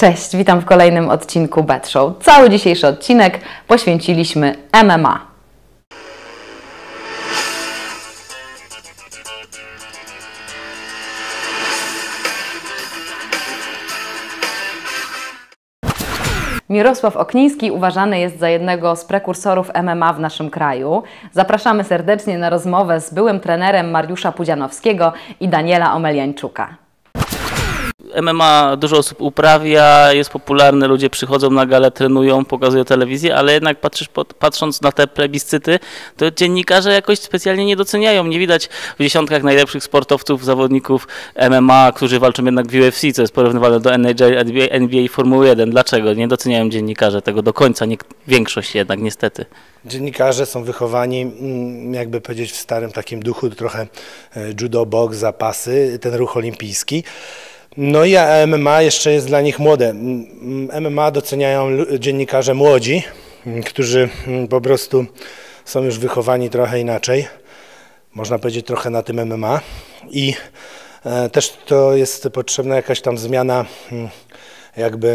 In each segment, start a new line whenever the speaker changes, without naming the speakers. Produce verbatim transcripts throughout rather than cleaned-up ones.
Cześć, witam w kolejnym odcinku Bet Show. Cały dzisiejszy odcinek poświęciliśmy M M A. Mirosław Okniński uważany jest za jednego z prekursorów M M A w naszym kraju. Zapraszamy serdecznie na rozmowę z byłym trenerem Mariusza Pudzianowskiego i Daniela Omeliańczuka.
M M A dużo osób uprawia, jest popularny, ludzie przychodzą na galę, trenują, pokazują telewizję, ale jednak patrzysz, patrząc na te plebiscyty, to dziennikarze jakoś specjalnie nie doceniają. Nie widać w dziesiątkach najlepszych sportowców, zawodników M M A, którzy walczą jednak w U F C, co jest porównywalne do N H L, N B A i Formuły jeden. Dlaczego? Nie doceniają dziennikarze tego do końca, nie, większość jednak niestety.
Dziennikarze są wychowani, jakby powiedzieć, w starym takim duchu, trochę judo, boks, zapasy, ten ruch olimpijski. No i M M A jeszcze jest dla nich młode. M M A doceniają dziennikarze młodzi, którzy po prostu są już wychowani trochę inaczej. Można powiedzieć trochę na tym M M A. I też to jest potrzebna jakaś tam zmiana jakby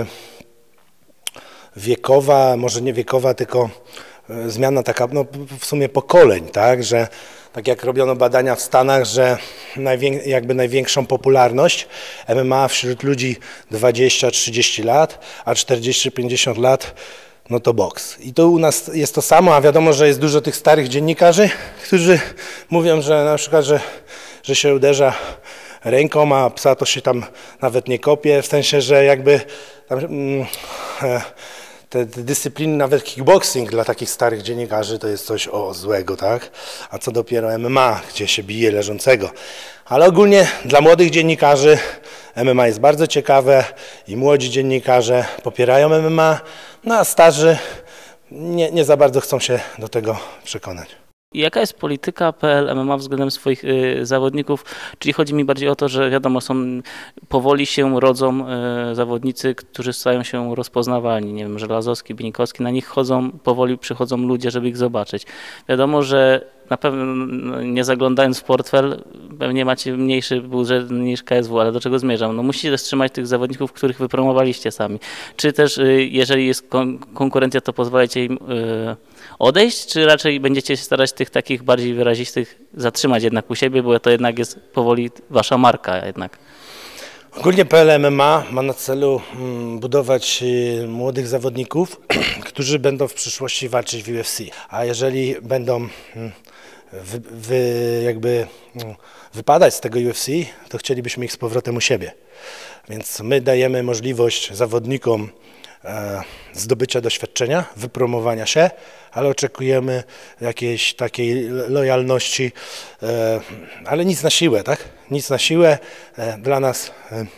wiekowa, może nie wiekowa, tylko zmiana taka, no w sumie pokoleń, tak, że tak jak robiono badania w Stanach, że najwię, jakby największą popularność M M A wśród ludzi dwadzieścia trzydzieści lat, a czterdzieści pięćdziesiąt lat, no to boks. I to u nas jest to samo, a wiadomo, że jest dużo tych starych dziennikarzy, którzy mówią, że na przykład, że, że się uderza ręką, a psa to się tam nawet nie kopie, w sensie, że jakby tam, mm, e, Te, te dyscypliny, nawet kickboxing dla takich starych dziennikarzy to jest coś o złego, tak? A co dopiero M M A, gdzie się bije leżącego. Ale ogólnie dla młodych dziennikarzy M M A jest bardzo ciekawe i młodzi dziennikarze popierają M M A, no a starzy nie, nie za bardzo chcą się do tego przekonać.
I jaka jest polityka P L M M A względem swoich y, zawodników? Czyli chodzi mi bardziej o to, że wiadomo, są powoli się rodzą y, zawodnicy, którzy stają się rozpoznawalni. Nie wiem, Żelazowski, Bienikowski, na nich chodzą, powoli przychodzą ludzie, żeby ich zobaczyć. Wiadomo, że na pewno nie zaglądając w portfel, pewnie macie mniejszy budżet niż K S W, ale do czego zmierzam? No musicie też trzymać tych zawodników, których wypromowaliście sami. Czy też, y, jeżeli jest kon konkurencja, to pozwalacie im y, odejść, czy raczej będziecie się starać tych takich bardziej wyrazistych zatrzymać jednak u siebie, bo to jednak jest powoli wasza marka jednak?
Ogólnie P L M M A ma na celu budować młodych zawodników, którzy będą w przyszłości walczyć w U F C. A jeżeli będą wy, wy, jakby wypadać z tego U F C, to chcielibyśmy ich z powrotem u siebie. Więc my dajemy możliwość zawodnikom zdobycia doświadczenia, wypromowania się, ale oczekujemy jakiejś takiej lojalności, ale nic na siłę, tak? Nic na siłę. Dla nas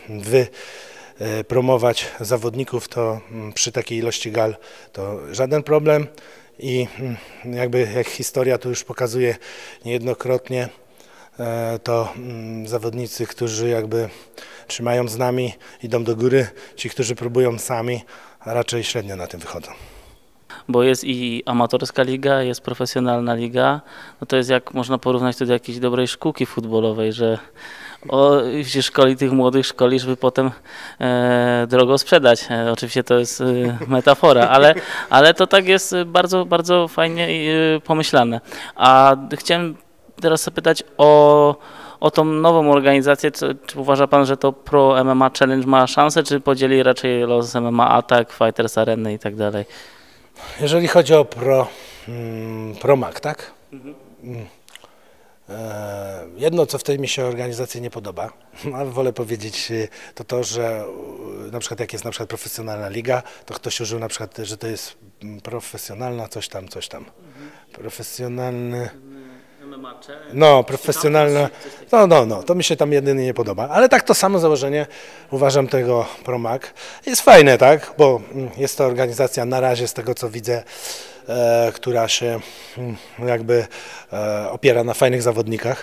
wypromować zawodników to przy takiej ilości gal to żaden problem i jakby jak historia tu już pokazuje niejednokrotnie, to zawodnicy, którzy jakby trzymają z nami, idą do góry, ci, którzy próbują sami, a raczej średnio na tym wychodzą.
Bo jest i amatorska liga, jest profesjonalna liga, no to jest jak można porównać to do jakiejś dobrej szkółki futbolowej, że o, się szkoli tych młodych, szkoli, żeby potem e, drogo sprzedać. E, oczywiście to jest e, metafora, ale, ale to tak jest bardzo, bardzo fajnie e, pomyślane. A chciałem teraz zapytać o, o tą nową organizację. Czy, czy uważa Pan, że to Pro M M A Challenge ma szansę, czy podzieli raczej los M M A Attack, Fighters Arena i tak dalej?
Jeżeli chodzi o Pro, mm, ProMag, tak? Mhm. E, jedno, co w tej mi się organizacji nie podoba, ale wolę powiedzieć, to to, że na przykład jak jest na przykład profesjonalna liga, to ktoś użył na przykład, że to jest profesjonalna coś tam, coś tam. Mhm. Profesjonalny... No, profesjonalna, no, no, no, to mi się tam jedynie nie podoba, ale tak to samo założenie uważam tego ProMag. Jest fajne, tak, bo jest to organizacja na razie z tego co widzę, e, która się jakby e, opiera na fajnych zawodnikach,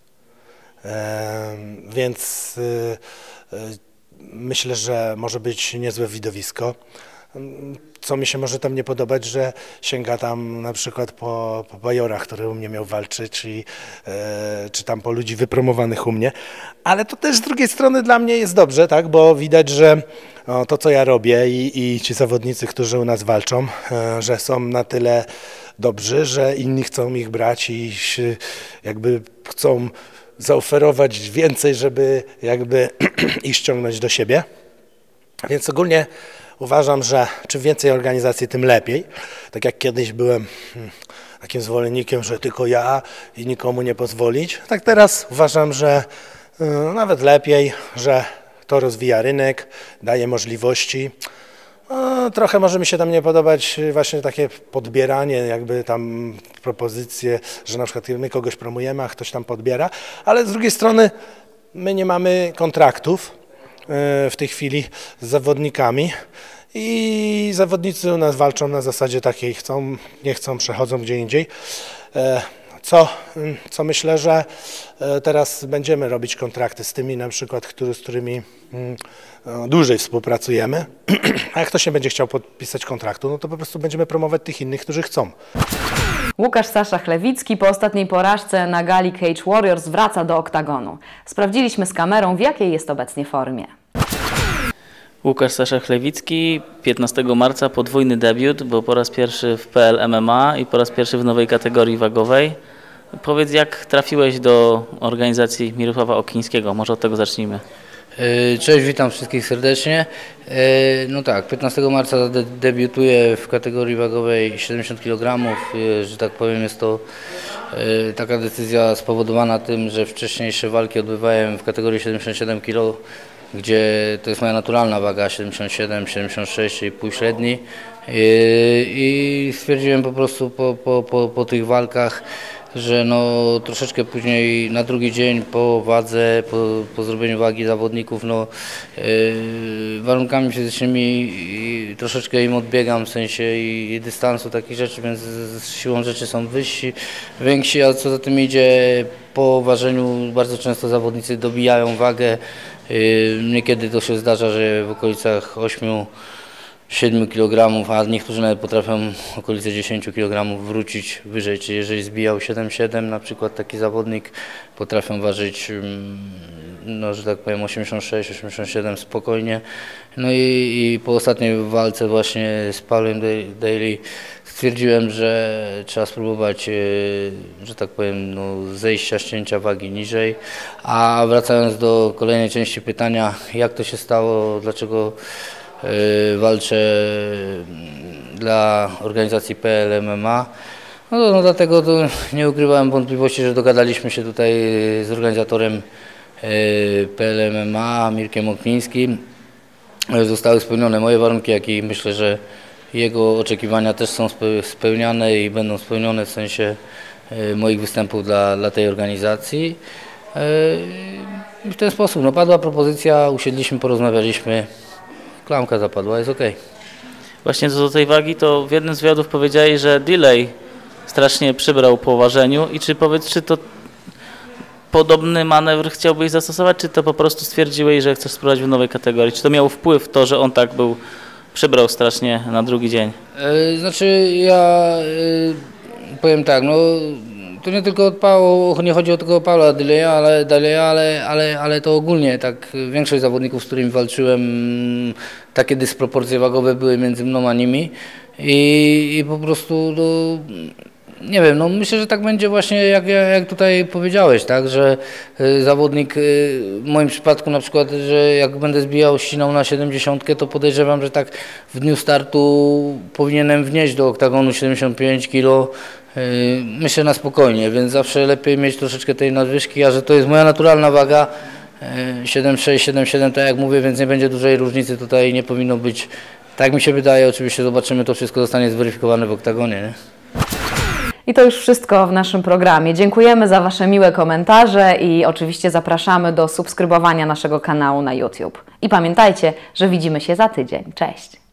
e, więc e, myślę, że może być niezłe widowisko. co mi się może tam nie podobać, że sięga tam na przykład po, po bajorach, który u mnie miał walczyć, czy, e, czy tam po ludzi wypromowanych u mnie. Ale to też z drugiej strony dla mnie jest dobrze, tak, bo widać, że o, to, co ja robię i, i ci zawodnicy, którzy u nas walczą, e, że są na tyle dobrzy, że inni chcą ich brać i się, jakby chcą zaoferować więcej, żeby jakby ich ściągnąć do siebie. Więc ogólnie uważam, że czym więcej organizacji, tym lepiej. Tak jak kiedyś byłem takim zwolennikiem, że tylko ja i nikomu nie pozwolić, tak teraz uważam, że y, nawet lepiej, że to rozwija rynek, daje możliwości. No, trochę może mi się tam nie podobać właśnie takie podbieranie, jakby tam propozycje, że na przykład my kogoś promujemy, a ktoś tam podbiera, ale z drugiej strony my nie mamy kontraktów w tej chwili z zawodnikami i zawodnicy u nas walczą na zasadzie takiej, chcą, nie chcą, przechodzą gdzie indziej. Co, co myślę, że teraz będziemy robić kontrakty z tymi na przykład, który, z którymi dłużej współpracujemy, a jak ktoś nie będzie chciał podpisać kontraktu, no to po prostu będziemy promować tych innych, którzy chcą.
Łukasz Sasza-Chlewicki po ostatniej porażce na gali Cage Warriors wraca do oktagonu. Sprawdziliśmy z kamerą, w jakiej jest obecnie formie.
Łukasz Sasza-Chlewicki, piętnastego marca podwójny debiut, bo po raz pierwszy w P L M M A i po raz pierwszy w nowej kategorii wagowej. Powiedz, jak trafiłeś do organizacji Mirosława Okińskiego? Może od tego zacznijmy.
Cześć, witam wszystkich serdecznie. No tak, piętnastego marca de debiutuję w kategorii wagowej siedemdziesiąt kilogramów. Że tak powiem, jest to taka decyzja spowodowana tym, że wcześniejsze walki odbywałem w kategorii siedemdziesiąt siedem kilogramów, gdzie to jest moja naturalna waga siedemdziesiąt siedem, siedemdziesiąt sześć, czyli półśredni. I stwierdziłem po prostu po, po, po, po tych walkach, że no troszeczkę później na drugi dzień po wadze, po, po zrobieniu wagi zawodników, no yy, warunkami fizycznymi i troszeczkę im odbiegam w sensie i, i dystansu, takich rzeczy, więc z, z siłą rzeczy są wyżsi, więksi, a co za tym idzie, po ważeniu bardzo często zawodnicy dobijają wagę. Yy, niekiedy to się zdarza, że w okolicach ośmiu siedmiu kilogramów, a niektórzy nawet potrafią okolice dziesięciu kilogramów wrócić wyżej, czyli jeżeli zbijał siedem siedem, na przykład taki zawodnik, potrafią ważyć, no, że tak powiem, osiemdziesiąt sześć osiemdziesiąt siedem spokojnie. No i, i po ostatniej walce właśnie z Paulem Daly stwierdziłem, że trzeba spróbować, że tak powiem, no, zejścia, ścięcia wagi niżej. A wracając do kolejnej części pytania, jak to się stało, dlaczego walczę dla organizacji P L M M A. No, to, no dlatego to nie ukrywałem wątpliwości, że dogadaliśmy się tutaj z organizatorem P L M M A, Mirkiem Oknińskim. Zostały spełnione moje warunki, jak i myślę, że jego oczekiwania też są spełniane i będą spełnione w sensie moich występów dla, dla tej organizacji. I w ten sposób no, padła propozycja, usiedliśmy, porozmawialiśmy. Klamka zapadła, jest ok.
Właśnie co do tej wagi, to w jednym z wywiadów powiedziałeś, że delay strasznie przybrał po ważeniu i czy powiedz, czy to podobny manewr chciałbyś zastosować, czy to po prostu stwierdziłeś, że chcesz spróbować w nowej kategorii? Czy to miało wpływ to, że on tak był, przybrał strasznie na drugi dzień?
Yy, znaczy ja yy, powiem tak, no to nie tylko od Paolo, nie chodzi o tylko o Paula Daleya, ale, Daleya, ale, ale, ale to ogólnie tak większość zawodników, z którymi walczyłem, takie dysproporcje wagowe były między mną a nimi i, i po prostu no, nie wiem, no myślę, że tak będzie właśnie jak, jak tutaj powiedziałeś, tak, że y, zawodnik y, w moim przypadku na przykład, że jak będę zbijał, ścinał na siedemdziesiątkę, to podejrzewam, że tak w dniu startu powinienem wnieść do oktagonu siedemdziesiąt pięć kilo. Myślę na spokojnie, więc zawsze lepiej mieć troszeczkę tej nadwyżki, a że to jest moja naturalna waga siedem sześć, siedem siedem, tak jak mówię, więc nie będzie dużej różnicy, tutaj nie powinno być, tak mi się wydaje, oczywiście zobaczymy, to wszystko zostanie zweryfikowane w oktagonie. Nie?
I to już wszystko w naszym programie. Dziękujemy za Wasze miłe komentarze i oczywiście zapraszamy do subskrybowania naszego kanału na YouTube. I pamiętajcie, że widzimy się za tydzień. Cześć!